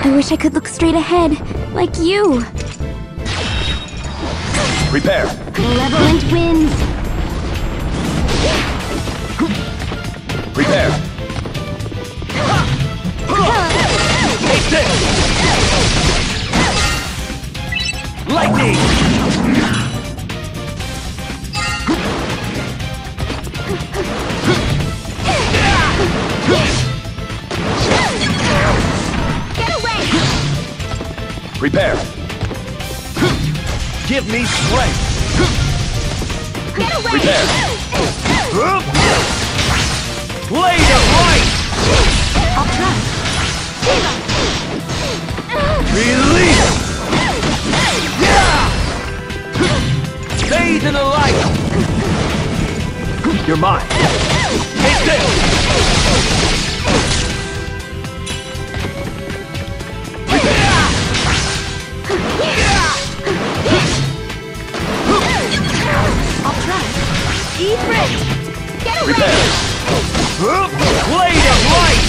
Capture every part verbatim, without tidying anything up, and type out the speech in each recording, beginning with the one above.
I wish I could look straight ahead, like you. Prepare. Malevolent winds. Prepare. Take this. Lightning. Get away! Prepare. Give me strength. Get away! Prepare. Blade of light. I'll try. Release. Bathe in the light. You're mine. Take this. I'll try. Deep breath. Get away! Prepare. Blade of light.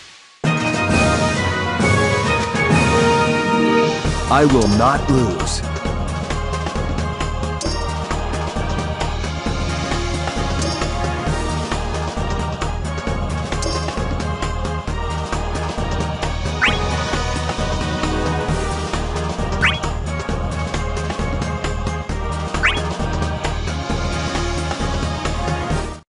I will not lose.